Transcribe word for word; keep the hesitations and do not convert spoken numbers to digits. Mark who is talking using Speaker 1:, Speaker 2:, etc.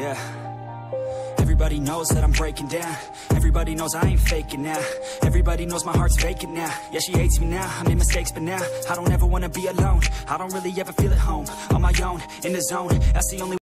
Speaker 1: yeah. Everybody knows that I'm breaking down. Everybody knows I ain't faking now. Everybody knows my heart's vacant now. Yeah, she hates me now, I made mistakes but now I don't ever wanna be alone. I don't really ever feel at home. On my own, in the zone, that's the only